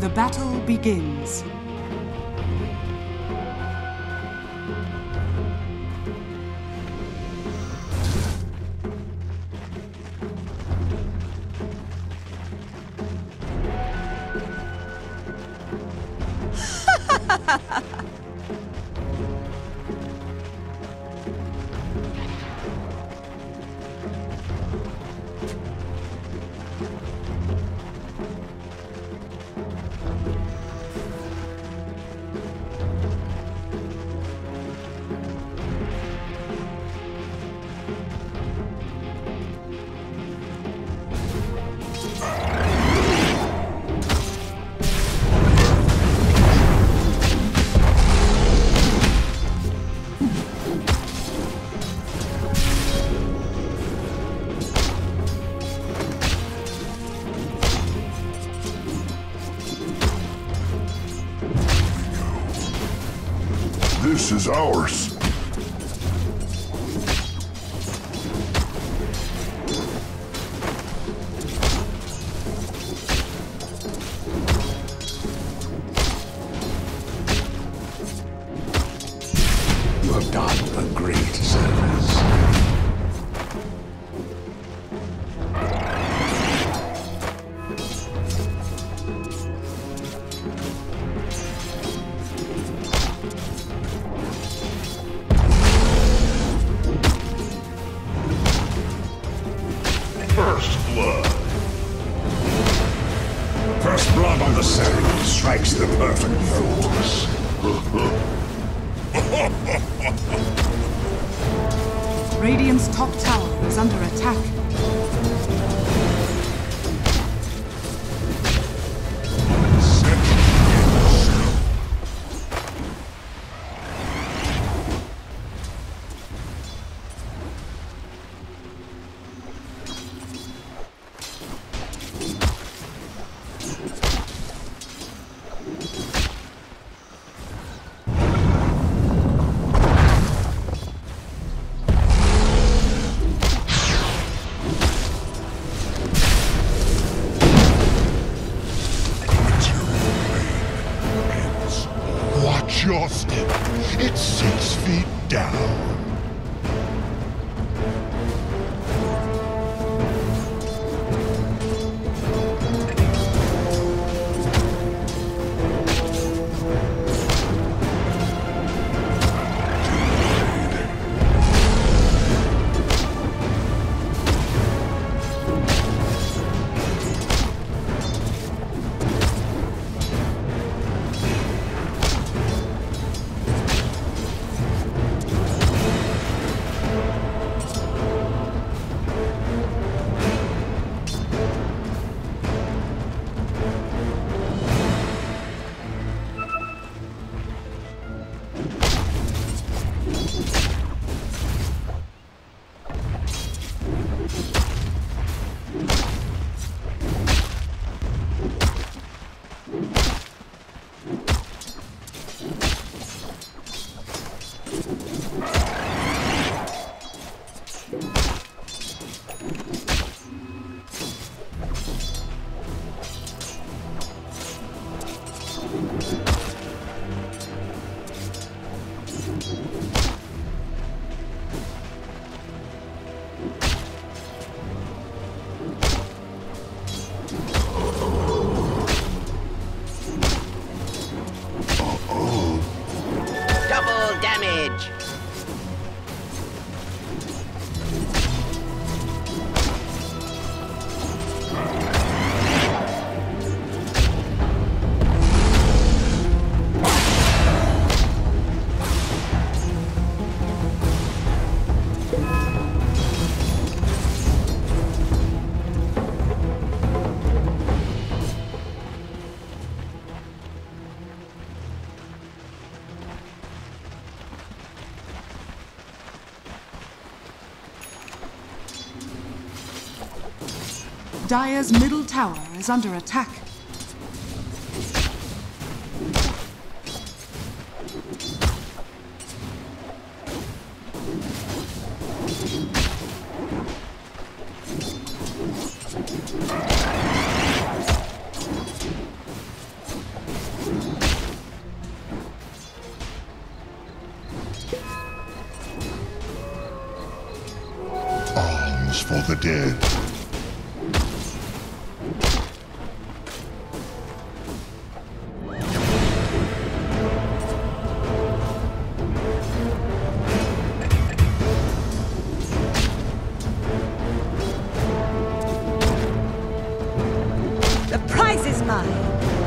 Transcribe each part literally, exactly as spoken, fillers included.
The battle begins. This is ours. You have done a great service. First blood. First blood on the seven strikes the perfect note. Radiant's top tower is under attack. Watch your step. It's six feet down. Double damage! Dire's middle tower is under attack. for the dead. The prize is mine.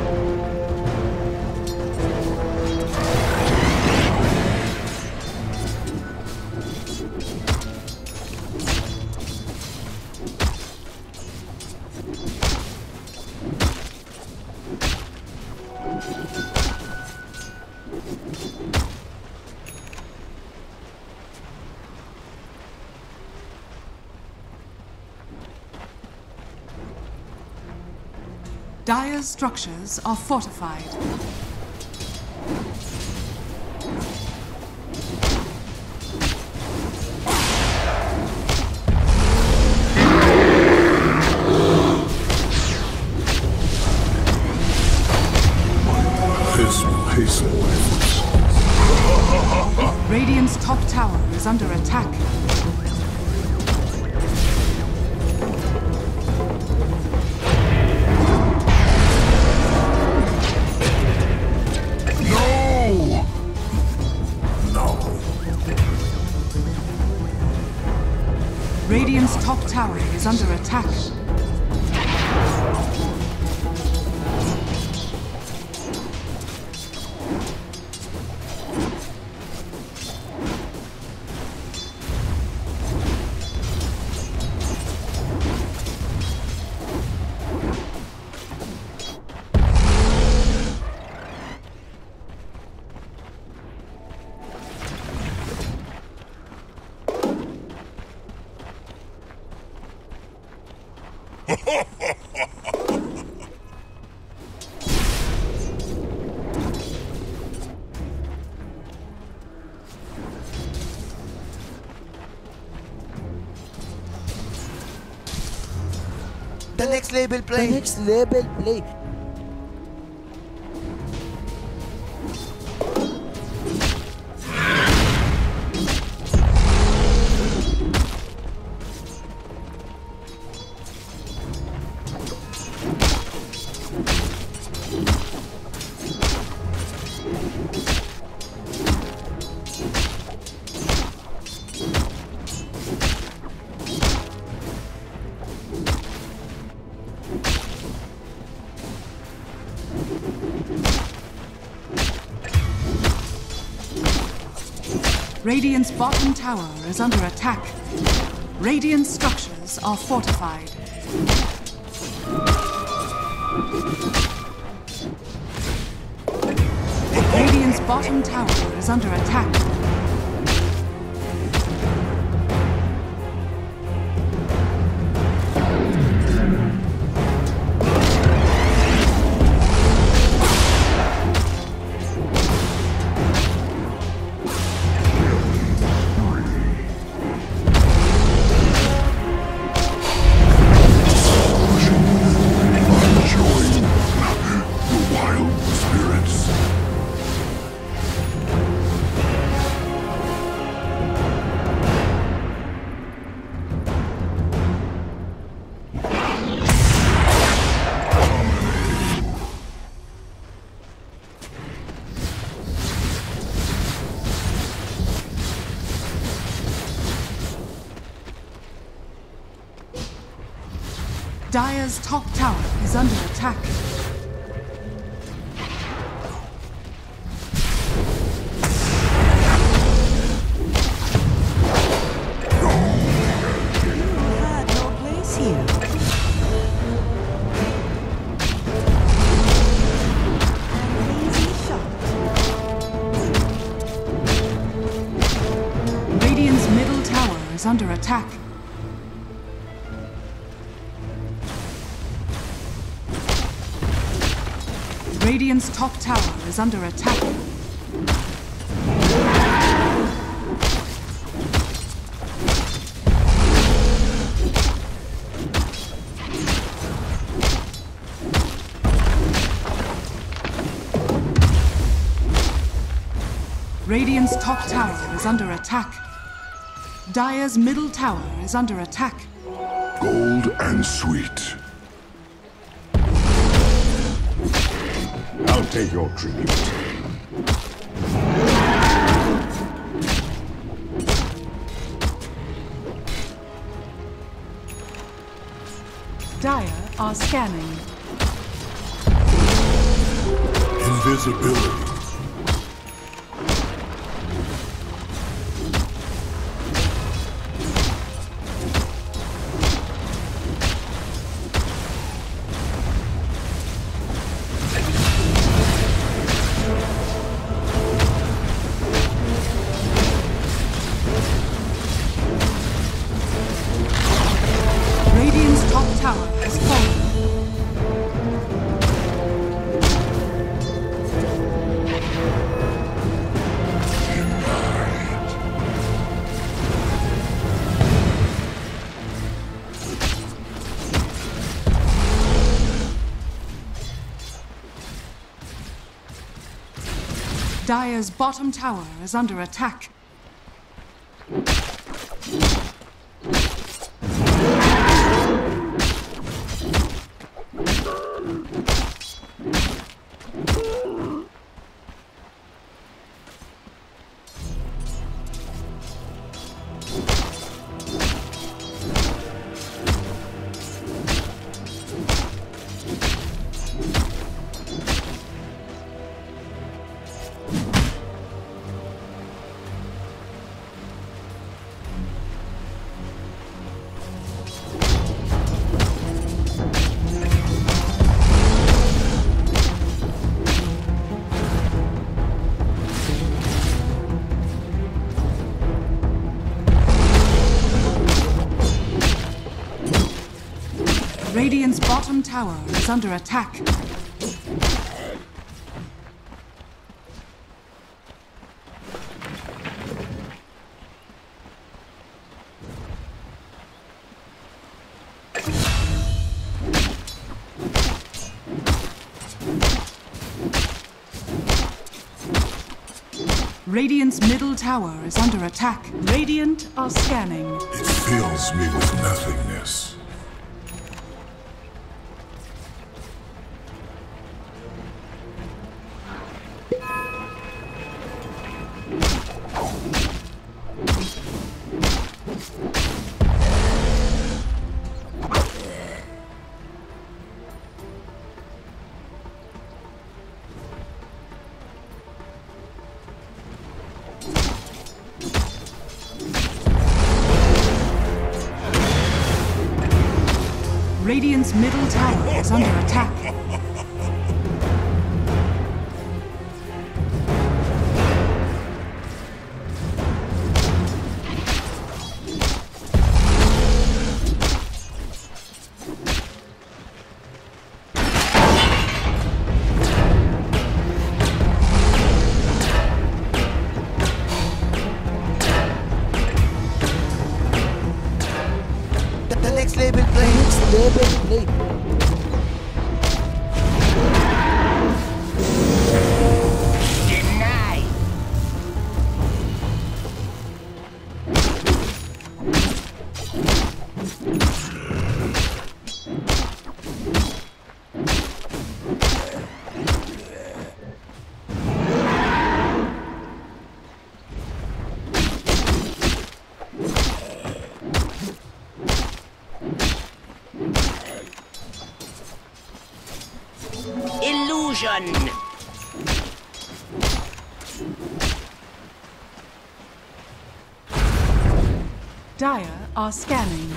Dire's structures are fortified. Radiant's top tower is under attack. Radiant's top tower is under attack. The next label play. The next label play. Radiant's bottom tower is under attack. Radiant structures are fortified. Radiant's bottom tower is under attack. Dire's top tower is under attack. Had no place here. An easy shot. Radiant's middle tower is under attack. Radiant's top tower is under attack. Radiant's top tower is under attack. Dire's middle tower is under attack. Gold and sweet. I'll take your tribute. Dire are scanning. Invisibility. Radiant's top tower has fallen. Dire's bottom tower is under attack. Radiant's bottom tower is under attack. Radiant's middle tower is under attack. Radiant are scanning. It fills me with nothingness. Radiant's middle tower is under attack. The next label play. Next label play. Illusion! Dire are scanning.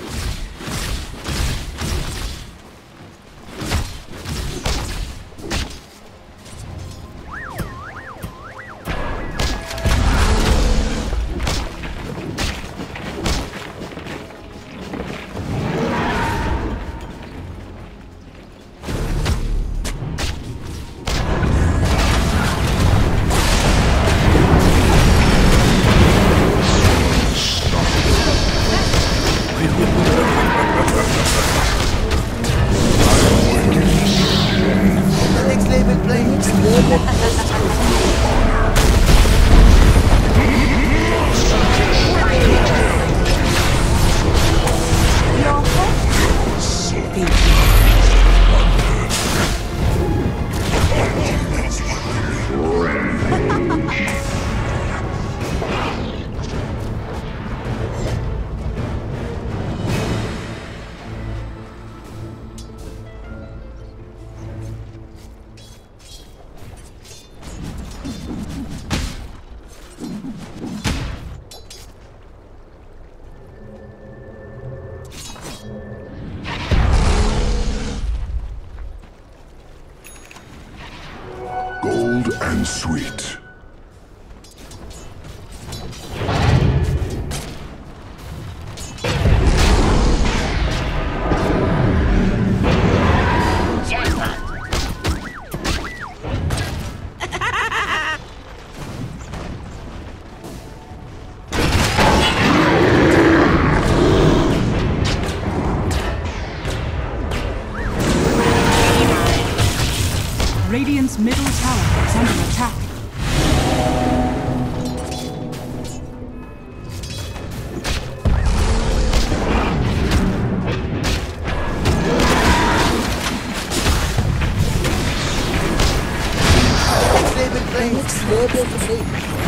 and sweet. Radiant's middle tower is under attack. Next level play.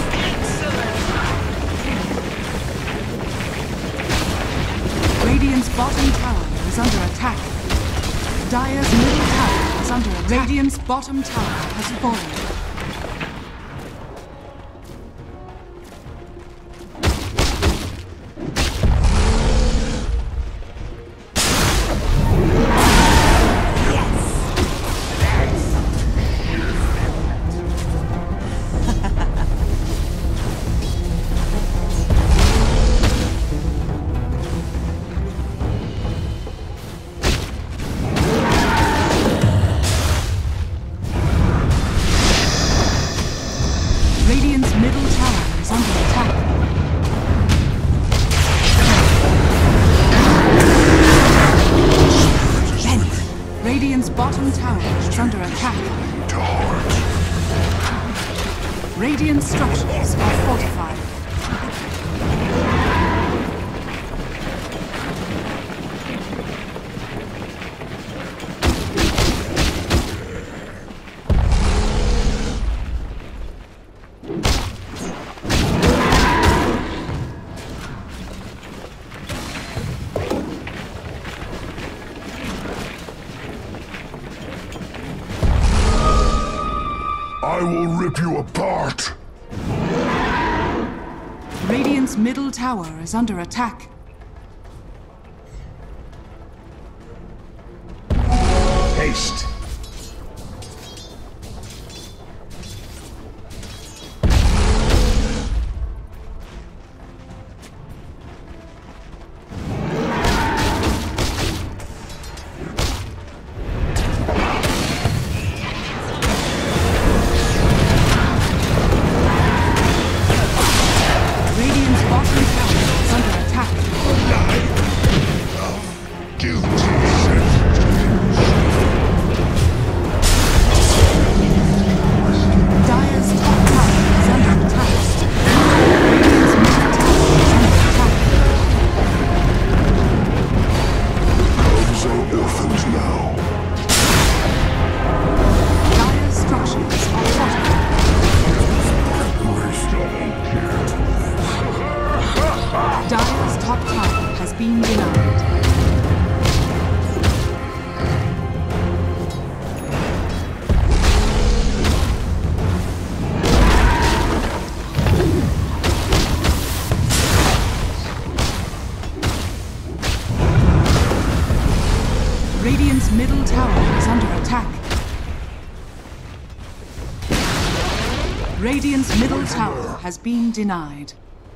Radiant's bottom tower is under attack. Dire's middle tower is under attack. Radiant's bottom tower has fallen. Radiant's middle tower is under attack. Radiant's bottom tower is under attack. Radiant structures are fortified. I will rip you apart! Radiant's middle tower is under attack. Haste! Dire's top tower has been denied. Radiant's middle tower is under attack. Radiant's middle tower has been denied.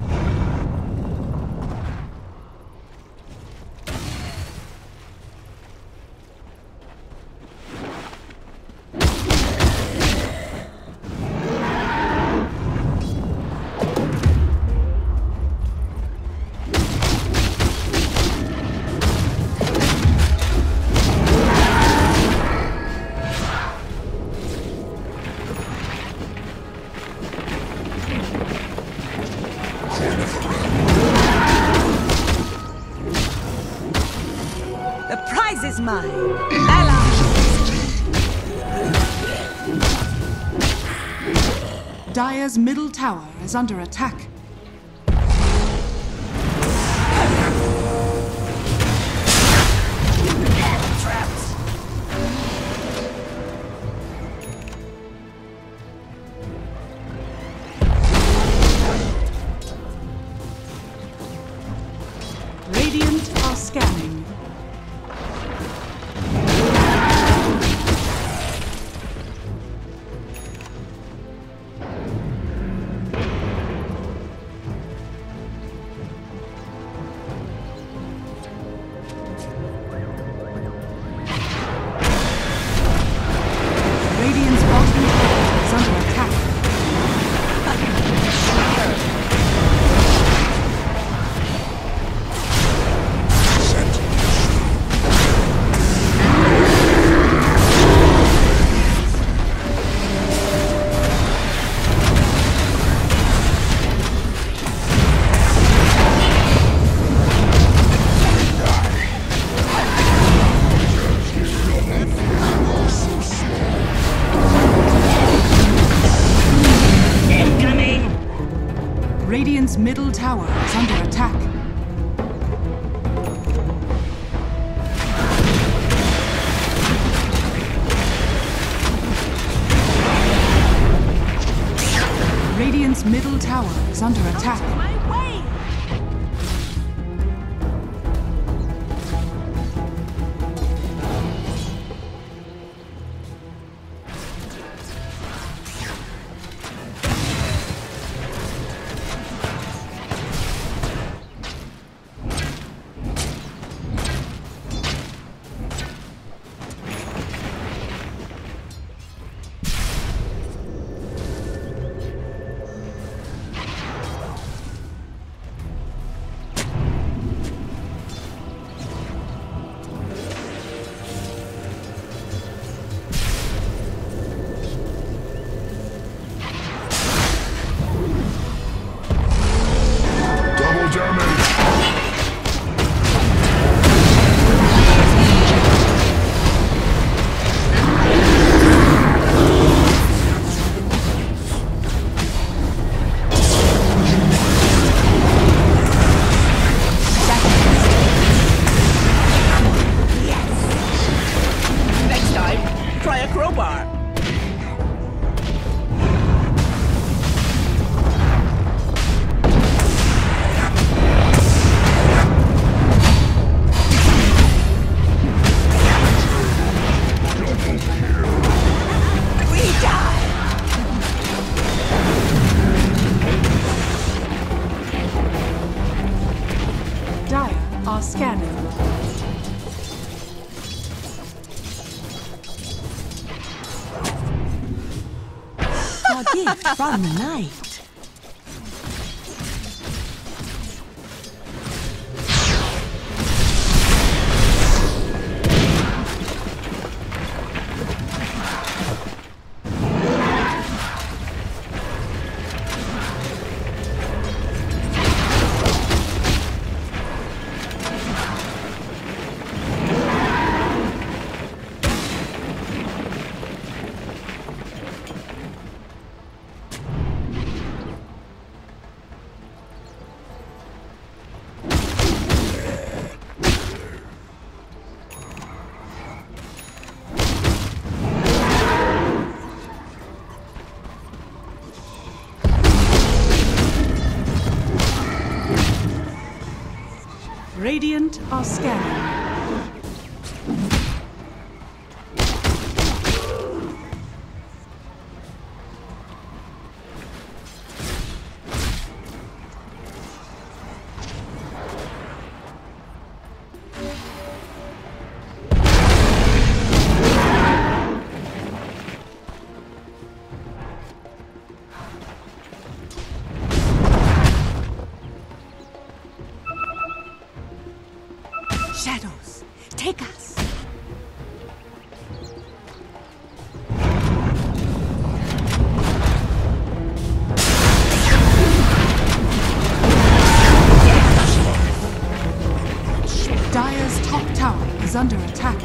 The prize is mine. Allies! Dire's middle tower is under attack. Radiant are scanning. Radiant's middle tower is under attack. Radiant's middle tower is under attack. My way! are scanning. A gift from the night. Radiant are scanning. Shadows, take us. Dire's top tower is under attack.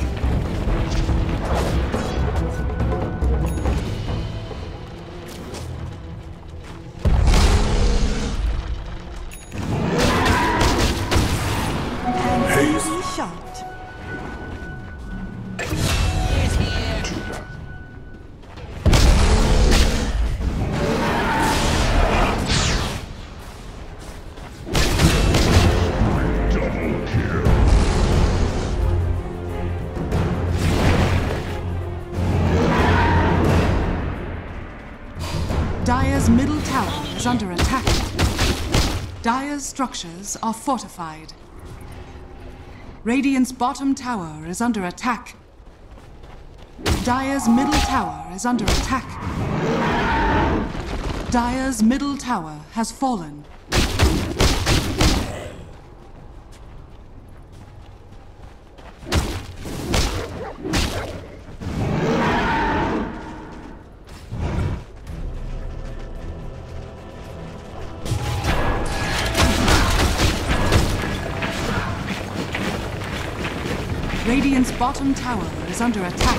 Shot. Dire's middle tower is under attack. Dire's structures are fortified. Radiant's bottom tower is under attack. Dire's middle tower is under attack. Dire's middle tower has fallen. Radiant's bottom tower is under attack.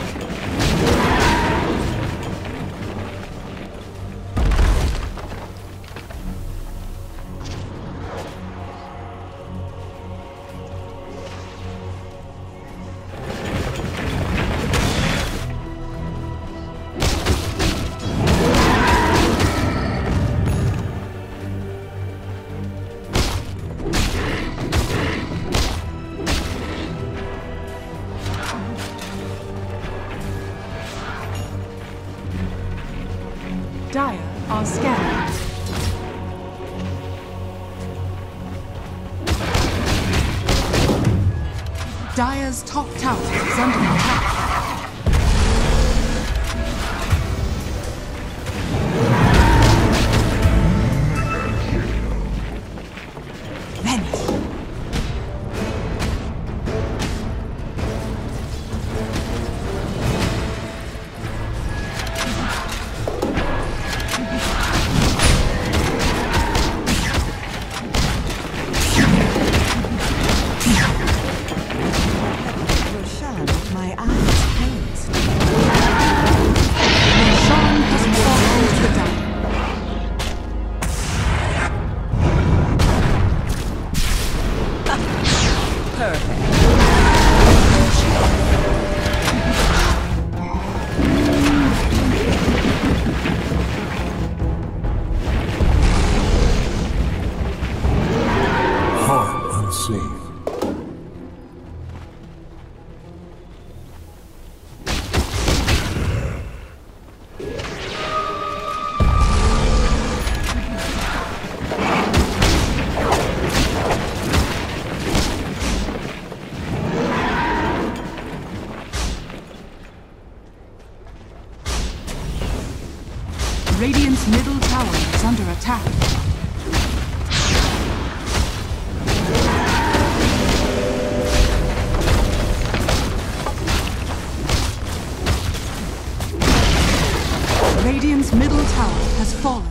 Dire are scanning. Dire's top tower is under attack. Radiant's middle tower is under attack. Radiant's middle tower has fallen.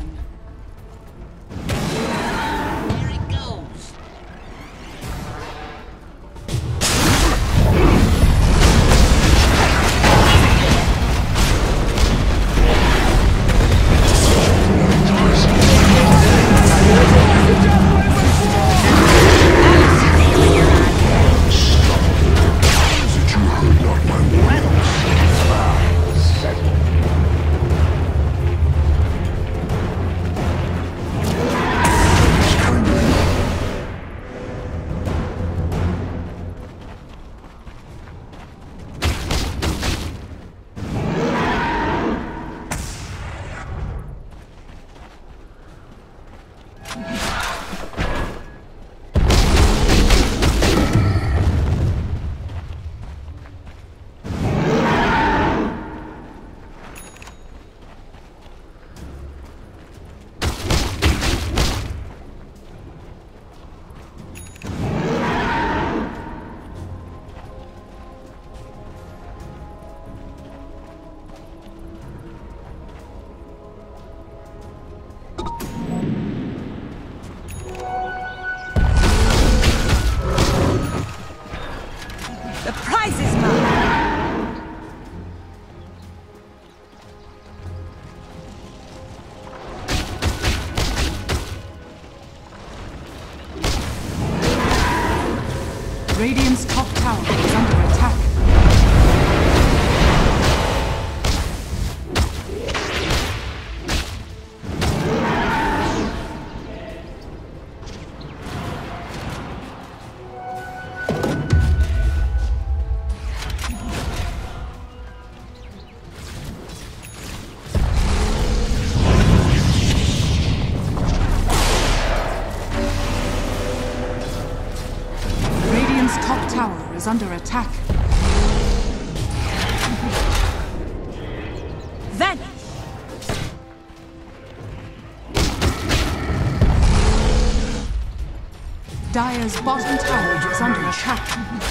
Radiant's top tower is under attack. Top tower is under attack. Vanish! Dire's bottom tower is under attack.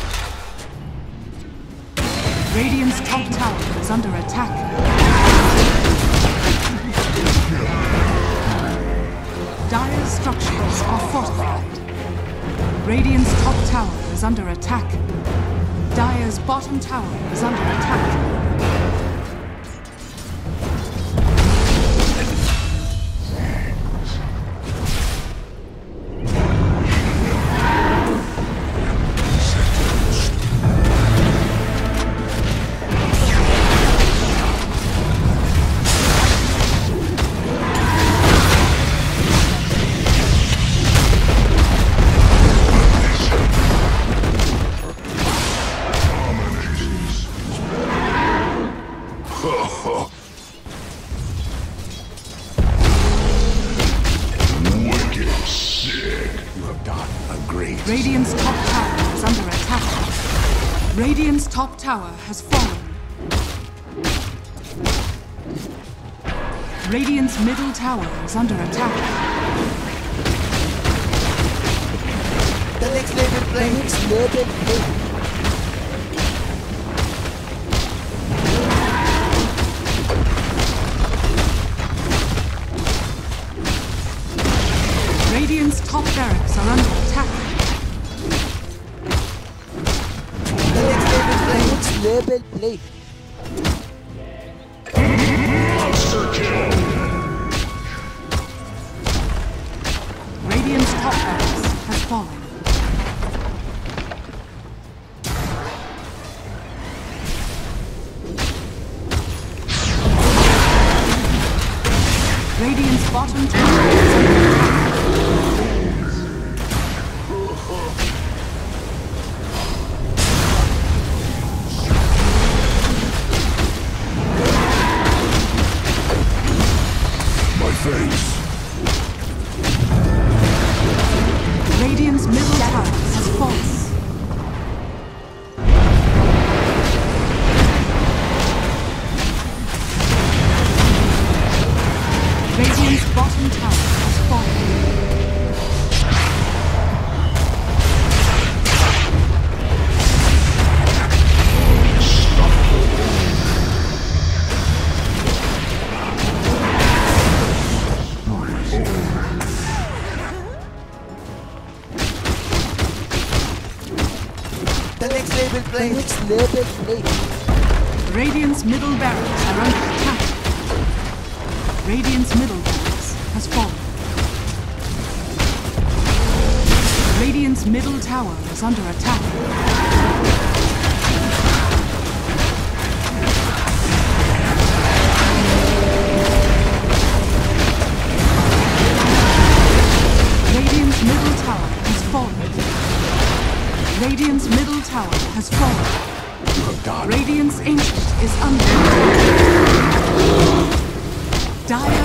Radiant's top tower is under attack. Dire's structures are fortified. Radiant's top tower is under attack. Dire's bottom tower is under attack. grades. Radiant's top tower is under attack. Radiant's top tower has fallen. Radiant's middle tower is under attack. The next level play. The next level play. Radiant's top barracks are under attack. The next level play. The next level play. Monster kill! Radiant's top barracks has fallen. Radiant's bottom tower is under attack. Face. Radiant's middle tower has fallen. Radiant's bottom tower has fallen. The next level play. The next level play. Radiant's middle barracks are under attack. Radiant's middle barracks has fallen. Radiant's middle tower is under attack. Radiant's middle tower has fallen. Radiant's middle tower has fallen. You have died. Radiant's ancient is under attack. Dire